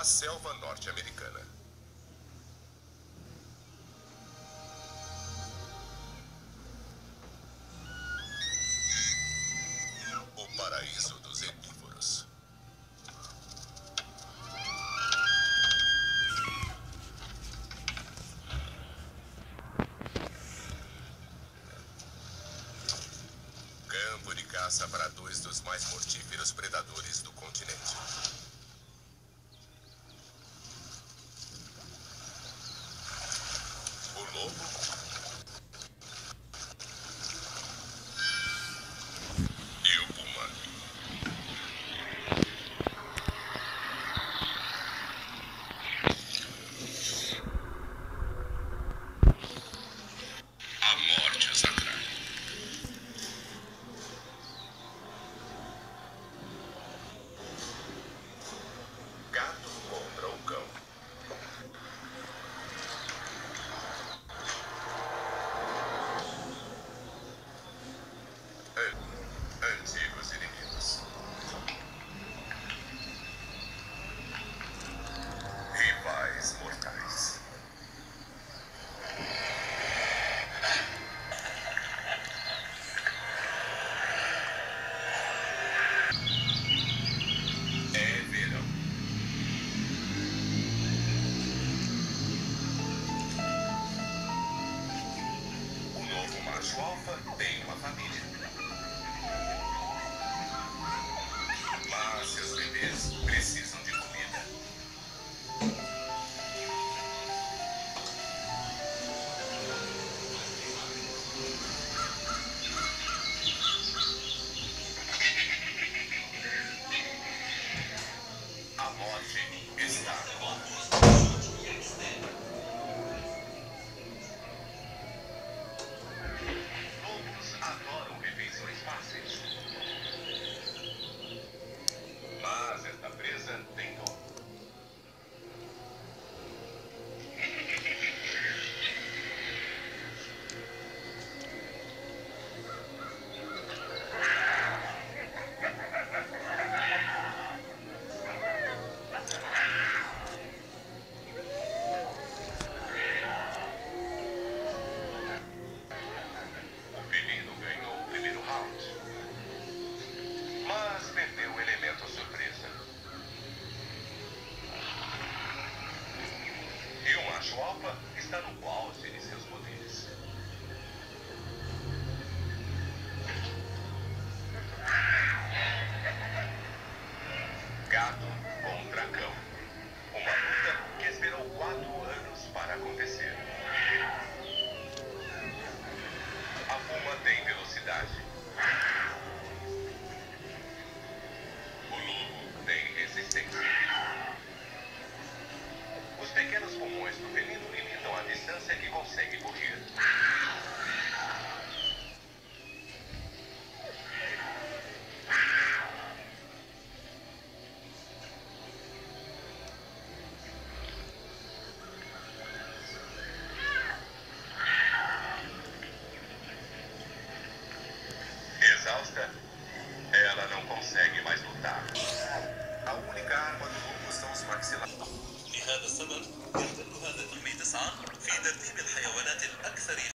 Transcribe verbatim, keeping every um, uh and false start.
A selva norte-americana. O paraíso dos herbívoros. Campo de caça para dois dos mais mortíferos predadores do continente. O lobo e o puma. A morte os atrai. Gato contra o cão. Antigos inimigos. Rivais mortais. É verão. O novo macho alfa tem uma família. Mas seus bebês precisam de comida. A morte está no ar. Lobos adoram refeições fáceis. Mas esta presa tem dono. O felino ganhou o primeiro round, mas perdeu o elemento surpresa. E o macho alfa está no auge de seus poderes. Gato contra cão. Uma luta que esperou quatro anos para acontecer. A puma tem velocidade. O lobo tem resistência. Os pequenos pulmões do felino limitam a distância que consegue correr. Exausta, ela não consegue mais lutar. A única arma do lobo são os maxilares. لهذا السبب يظل هذا التلميذ تسعى في ترتيب الحيوانات الأكثر